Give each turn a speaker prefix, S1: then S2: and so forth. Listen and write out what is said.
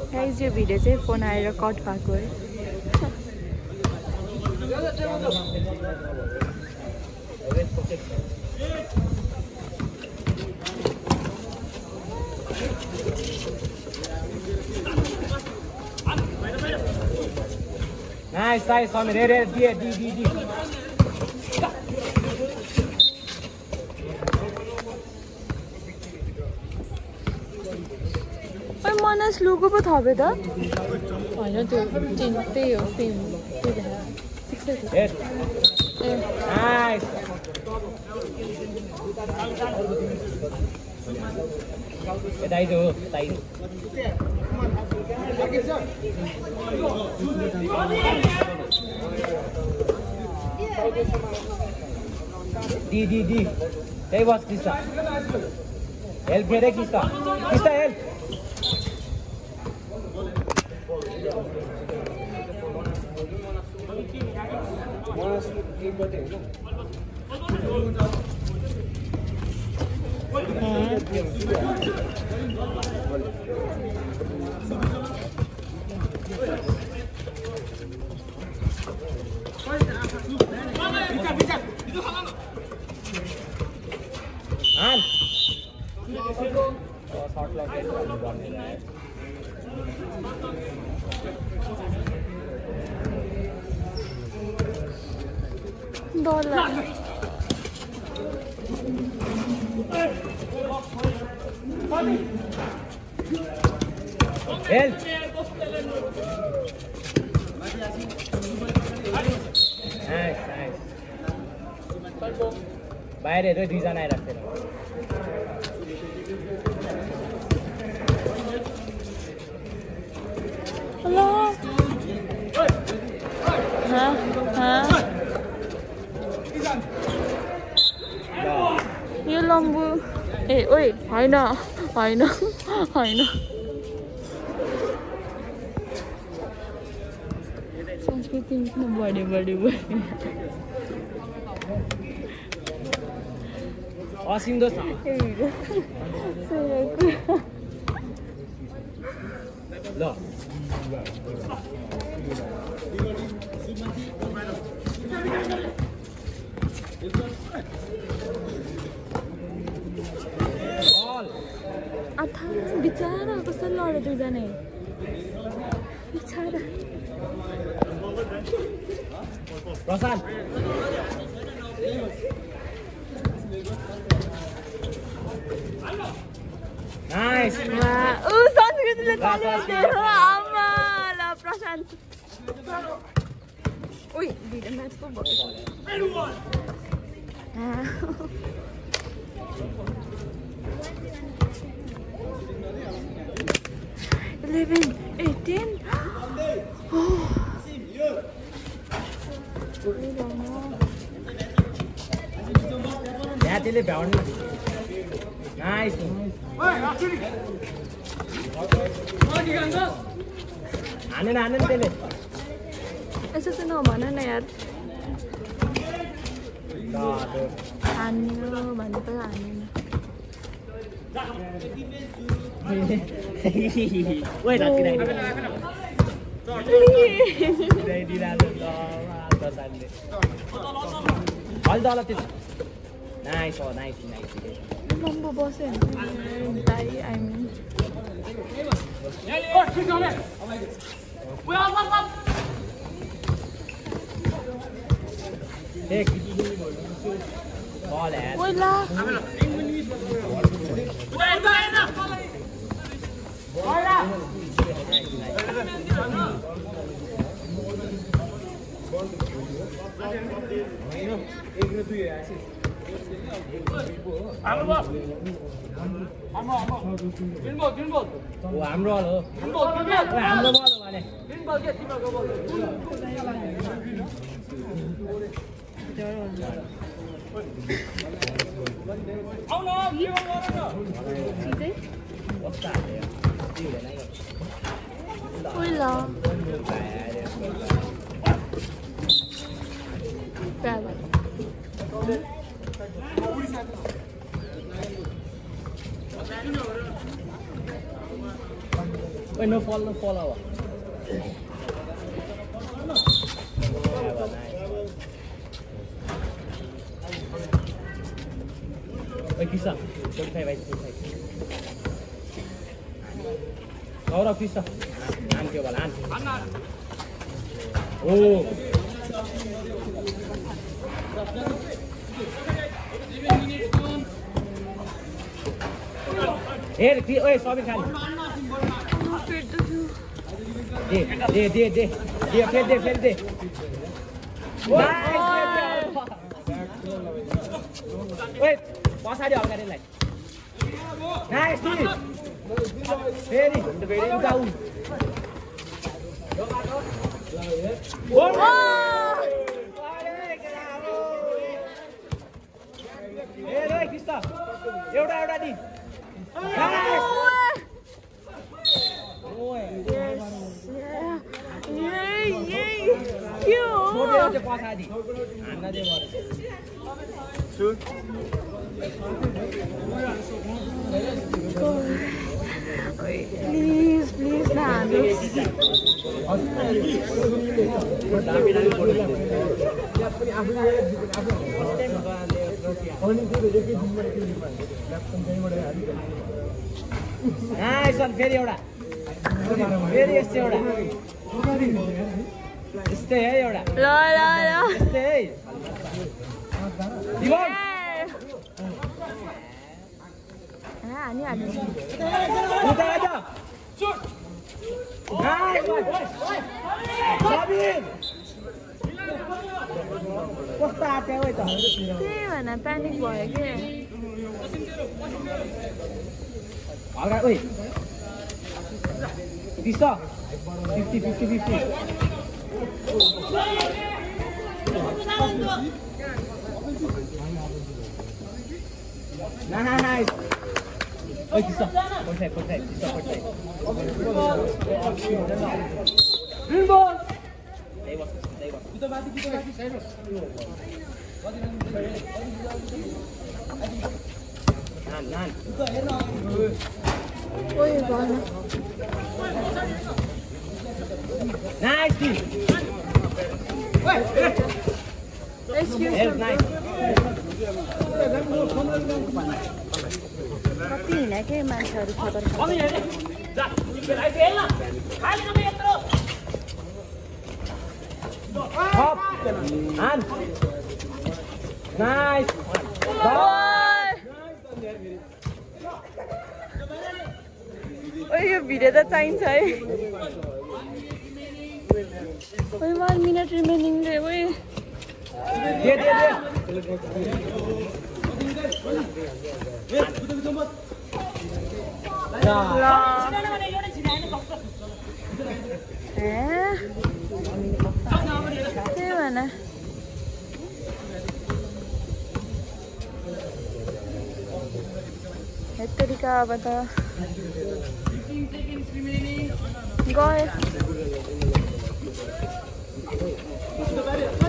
S1: Guys यो video चाहिँ phone आएर कट भएको है
S2: Nice, nice, Samir. Here, D.
S1: ओइ मनस लोगो पो थपे त हैन त्यो त्यही हो सेम त्यही भएर 6
S2: Nice. Daido. D. Hey, what's Krista? Help here, Krista. Krista, help.
S1: $1
S2: Help. Nice. बाहिर हेर दुईजना आइराख्छ
S1: हेलो यो लम्बु ए ओइ हैन संस्कृति बढी
S2: असिम दोस्त ल
S1: अथा बिचारा कस्तो लड्यो दुईजना बिचारा
S2: प्रशान्त नाइस
S1: संस्कृतिले तालिदियो आमा ल प्रशान्त ओइ भिडियो म्याच पो भयो 11, 18.
S2: Yeah, tell bound. Nice. आनंद tell.
S1: ऐसा तो ना बना ना यार. आने बंद पर आने.
S2: Wait, nice.
S1: Number boss die, I mean.
S2: Take ball at. Wait, no fall over. Wait, Krista. 45, right? 45. Gaurav, Krista. An kyo bala, an. Oh. Hey, oi, sorry, Khali. दे Wait, pass aja orang lain. Nice, very down. Hey, Krista. एउटा दी. Nice.
S1: Please, nah.
S2: Nice one, very एउटा. Very एउटा. Stay है एउटा.
S1: ल.
S2: Stay. Diwan.
S1: Ani.
S2: Udah aja. Nice one. Sabin. कस्ता आते हो त
S1: के भन प्यानिक भयो के
S2: अगा ओइ दिसा 50 nice ओइ दिसा protect दिसा protect green ball They was kita mati side nan
S1: ओइ भन
S2: nice
S1: excuse me
S2: nice
S1: कति हिँडेकै मान्छेहरू खबर
S2: Hop and nice
S1: ओइ यो भिडियो त चाहिन्छ है ओइ 1 मिनेट रिमेनिङ रे ओइ
S2: दे
S1: के भन हेतरिका अब त गए